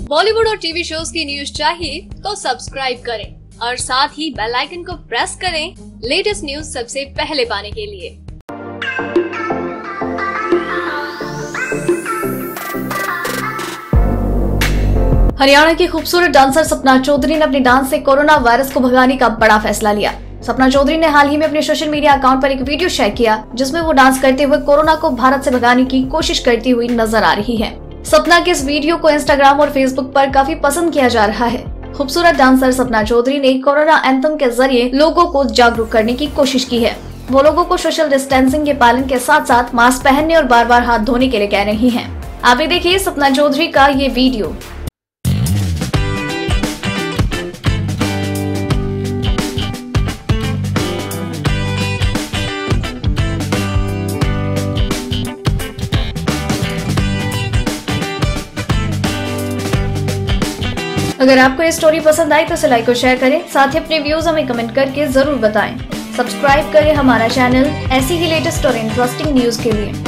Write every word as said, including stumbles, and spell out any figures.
बॉलीवुड और TV shows की news चाहिए तो सब्सक्राइब करें और साथ ही बेल आइकन को प्रेस करें लेटेस्ट न्यूज सबसे पहले पाने के लिए। हरियाणा की खूबसूरत डांसर सपना चौधरी ने अपने डांस से कोरोना वायरस को भगाने का बड़ा फैसला लिया। सपना चौधरी ने हाल ही में अपने सोशल मीडिया अकाउंट पर एक वीडियो शेयर किया जिसमें वो डांस करते हुए कोरोना को भारत से भगाने की कोशिश करती हुई नजर आ रही है। सपना के इस वीडियो को इंस्टाग्राम और फेसबुक पर काफी पसंद किया जा रहा है। खूबसूरत डांसर सपना चौधरी ने कोरोना एंथम के जरिए लोगों को जागरूक करने की कोशिश की है। वो लोगों को सोशल डिस्टेंसिंग के पालन के साथ साथ मास्क पहनने और बार बार हाथ धोने के लिए कह रही हैं। आप भी देखिए सपना चौधरी का ये वीडियो। अगर आपको ये स्टोरी पसंद आई तो इसे लाइक और शेयर करें, साथ ही अपने व्यूज हमें कमेंट करके जरूर बताएं। सब्सक्राइब करें हमारा चैनल ऐसी ही लेटेस्ट और इंटरेस्टिंग न्यूज के लिए।